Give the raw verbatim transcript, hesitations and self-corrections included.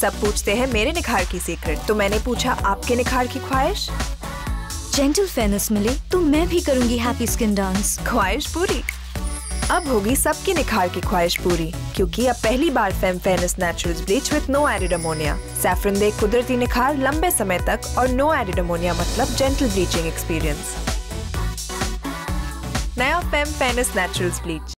सब पूछते हैं मेरे निखार की सीक्रेट, तो मैंने पूछा आपके निखार की ख्वाहिश। जेंटल फेयरनेस मिले तो मैं भी करूंगी हैप्पी स्किन डांस। ख्वाहिश पूरी। अब होगी सबकी निखार की ख्वाहिश पूरी, क्योंकि अब पहली बार Fem Fairness Naturals bleach with no added ammonia. Saffron दे कुदरती निखार लंबे समय तक और नो एडेड अमोनिया मतलब जेंटल ब्लीचिंग एक्सपीरियंस। नया फेम फेयरनेस नेचुरल्स ब्लीच।